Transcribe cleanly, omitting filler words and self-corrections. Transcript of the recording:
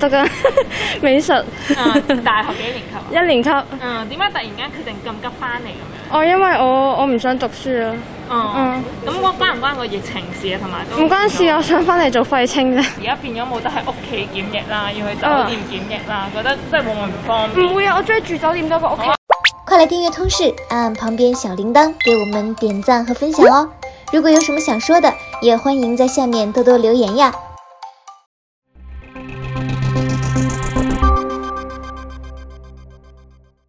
讀緊美術。 大學幾年級啊？ 1年級。 點解突然間決定咁急翻嚟咁樣？ 因為我唔想讀書啊。 咁關唔關個疫情事啊？同埋唔關事，我想翻嚟做廢青啫。 而家變咗冇得喺屋企檢疫啦，要去酒店檢疫啦，覺得即係會唔會唔方便？ 唔會啊，我中意住酒店多過屋企。 快來訂閱通識，按按旁邊小鈴鐺，給我們點讚和分享哦！如果有什麼想說的，也歡迎在下面多多留言呀。